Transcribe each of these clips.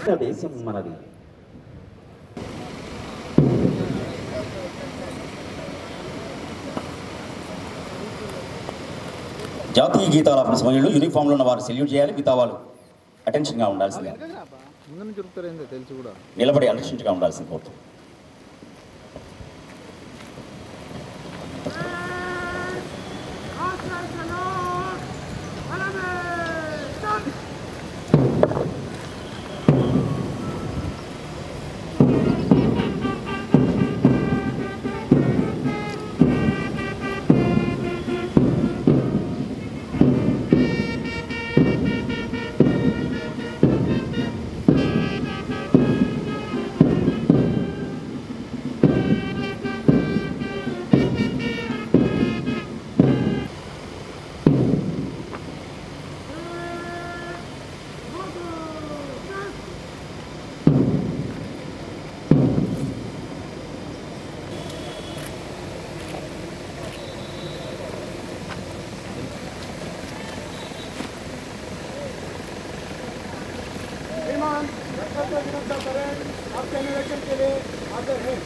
దేశం మనది. జాతీయ గీతాల సమయంలో యూనిఫామ్లో ఉన్న వారు సెల్యూట్ చేయాలి. మిగతా వాళ్ళు అటెన్షన్గా ఉండాల్సిందే, నిలబడి అటెన్షన్గా ఉండాల్సింది కోరుతుంది. आपके निरीक्षण के लिए हाजिर है।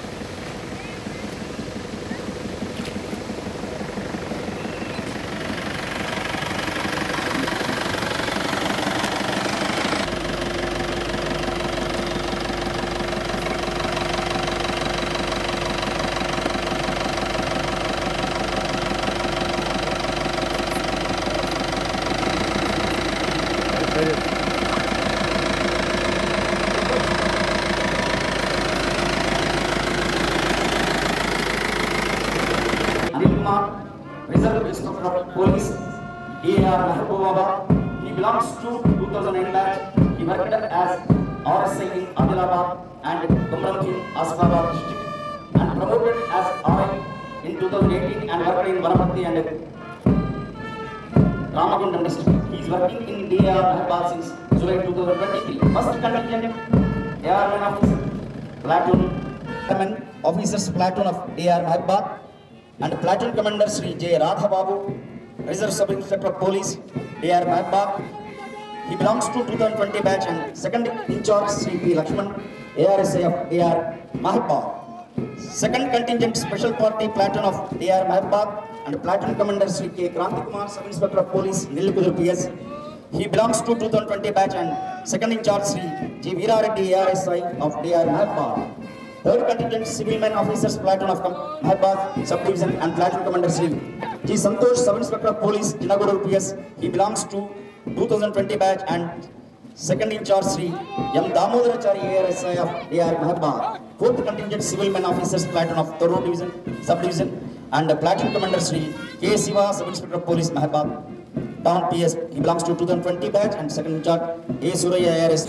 Reserve Inspector of Police, D.R. Mahbubaba. He belongs to 2009 batch. He worked as RSI in Adilabad and Gumram in Asfabad district and promoted as RI in 2018 and worked in Vanapati and Ramagundam district. He is working in D.R. Mahbubaba since July 2023. First contingent AR1 officer platoon, officers platoon of D.R. Mahbubaba and platoon commander Sri J. Radha Babu, Reserve Sub Inspector of Police, D.R. Mahbubaba. He belongs to 2020 batch and second in charge Sri P. Lakshman, ARSI of D.R. Mahbubaba. Second contingent special party platoon of D.R. Mahbubaba and platoon commander Sri K. Kranti Kumar, Sub Inspector of Police, Nilikudur PS. He belongs to 2020 batch and second in charge Sri G. Veera Reddy, ARSI of D.R. Mahbubaba. Third contingent civil men officers platoon of Mahbubaba subdivision and platoon commander Sri G. Santosh, Sub Inspector of Police, Jinagudur PS. He belongs to 2020 batch and second in charge Sri M. Damodarachari, ARSI of D.R. Mahbubaba. Fourth contingent civil men officers platoon of Thorough division, subdivision and platoon commander Sri K. Siva, Sub Inspector of Police, Mahbubaba. Town PS. He belongs to 2020 batch and second in charge A. Suraya, ARS.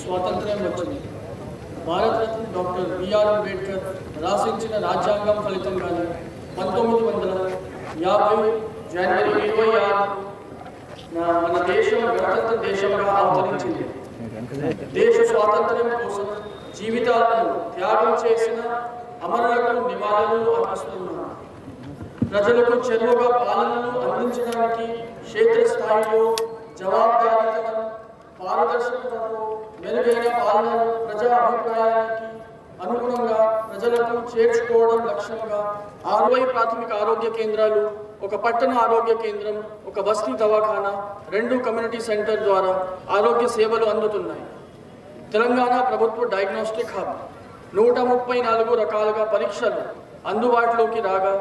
Bharat Ratna doctor B R Ambedkar రాసించిన రాజ్యాంగం ఫలితంగానే 1950 జనవరి 26 మన దేశం గణతంత్ర దేశంగా అవతరించింది. దేశ స్వాతంత్ర్యం కోసం జీవితాలను త్యాగం చేసిన అమరులకు నివాళులు అర్పిస్తున్నాం. ప్రజలకు చెరువుగా పాలనను అందించడానికి క్షేత్రస్థాయిలో జవాబుదారీతనం, పారదర్శకతతో మెరుగైన పాలనను ప్రజా అభిప్రాయానికి అనుగుణంగా ప్రజలకు చేర్చుకోవడం లక్ష్యంగా 60 ప్రాథమిక ఆరోగ్య కేంద్రాలు, ఒక పట్టణ ఆరోగ్య కేంద్రం, ఒక బస్తీ దవాఖానా, 2 కమ్యూనిటీ సెంటర్ ద్వారా ఆరోగ్య సేవలు అందుతున్నాయి. తెలంగాణ ప్రభుత్వ డయాగ్నోస్టిక్ హబ్ 134 రకాలుగా పరీక్షలు అందుబాటులోకి రాగా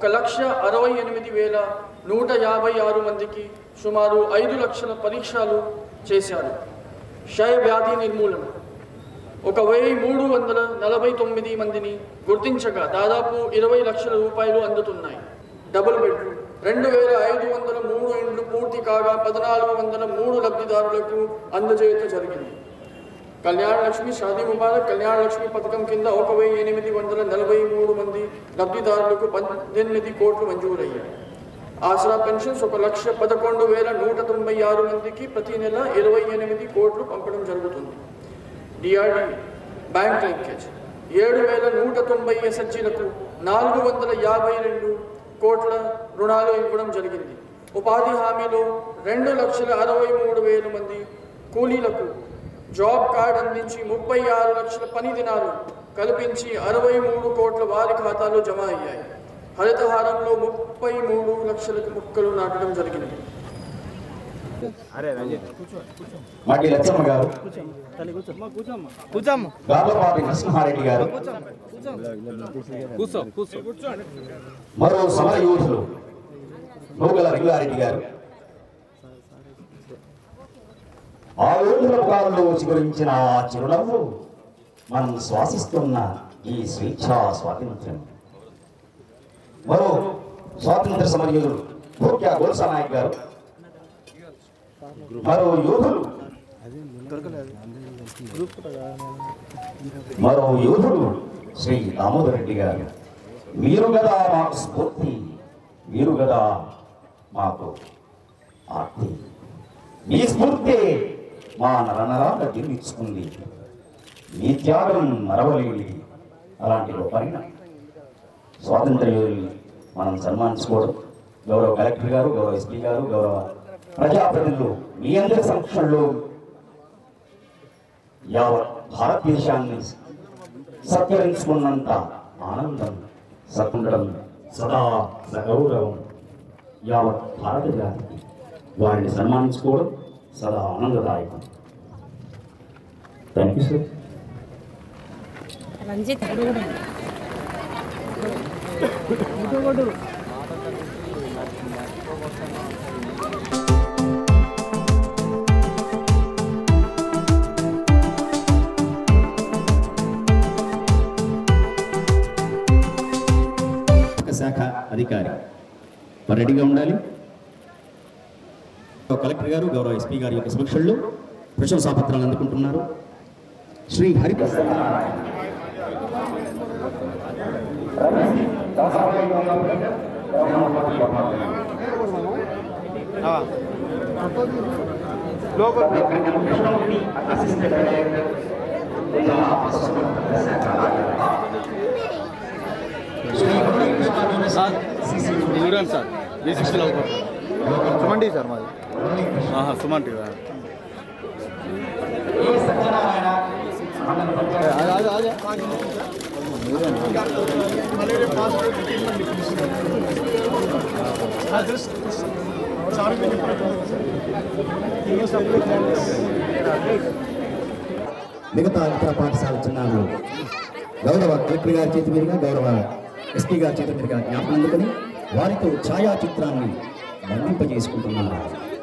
1,68,156 మందికి సుమారు 5 లక్షల పరీక్షలు చేశారు. క్షయ వ్యాధి నిర్మూలన 1,349 మందిని గుర్తించగా దాదాపు 20 లక్షల రూపాయలు అందుతున్నాయి. డబుల్ బెడ్రూమ్ 2,503 ఇండ్లు పూర్తి కాగా 1,403 లబ్ధిదారులకు అందజేయట జరిగింది. కళ్యాణ లక్ష్మి షాదీ ముబారక్ కళ్యాణ లక్ష్మి పథకం కింద 1,843 మంది లబ్ధిదారులకు 18 కోట్లు మంజూరయ్యాయి. ఆసరా పెన్షన్స్ 1,11,196 మందికి ప్రతి నెల 28 కోట్లు పంపడం జరుగుతుంది. డిఆర్డి బ్యాంక్ లింకేజ్ 7,190 ఎస్హెచ్జీలకు 452 కోట్ల రుణాలు ఇవ్వడం జరిగింది. ఉపాధి హామీలో 2,63,000 మంది కూలీలకు జాబ్ కార్డ్ అందించి 36 లక్షల పని దినాలు కల్పించి 63 కోట్ల వారి ఖాతాలో జమ అయ్యాయి. హరితహారంలో 33 లక్షల మొక్కలు నాటడం జరిగింది. మట్టి లచ్చమ్మ గారు, గార్లపాటి నరసింహారెడ్డి గారు, మరో సమర యోధులు నూగల రంగారెడ్డి గారు, ఆ యోధుల ముఖాల్లో చిగురించిన చిరునవ్వు మనం శ్వాసిస్తున్న ఈ స్వేచ్ఛా స్వాతంత్ర్యం. మరో స్వాతంత్ర సమర యోధులు భోక్యా గోల్సా నాయక్ గారు, మరో యోధుడు శ్రీ దామోదర్ రెడ్డి గారు. మీరు కదా మాకు స్ఫూర్తి, మీరు కదా మాకు ఆర్తి. మీ స్ఫూర్తి మా నరనరాల జీవించుకుంది, మీ త్యాగం మరవలేనిది. అలాంటి గొప్పైన స్వాతంత్ర యోధుల్ని మనం సన్మానించుకోవడం, గౌరవ కలెక్టర్ గారు, గౌరవ ఎస్పీ గారు, గౌరవ ప్రజాప్రతినిధులు మీ అందరి సమక్షంలో యావత్ భారతదేశాన్ని సత్కరించుకున్నంత ఆనందం, సత్తుండడం, సదా సగౌరవం యావత్ భారత జాతికి. వారిని సన్మానించుకోవడం సదా ఆనందదాయకం. Thank you sir. రంజిత్ శాఖ అధికారి మరి రెడీగా ఉండాలి. కలెక్టర్ గారు, గౌరవ ఎస్పీ గారి యొక్క సమక్షంలో ప్రశంసాపత్రాలు అందుకుంటున్నారు. Shri Hariprasad sir Suman T sir మాది సుమన్ టీ మిగతా ఇతర పాఠశాల చిన్నారులు గౌరవ కలెక్టర్ గారి చేతి మీదుగా, గౌరవ ఎస్పీ గారి చేతి మీదుగా జ్ఞాపకం అందుకొని వారితో ఛాయాచిత్రాన్ని బంధింపజేసుకుంటున్నారు.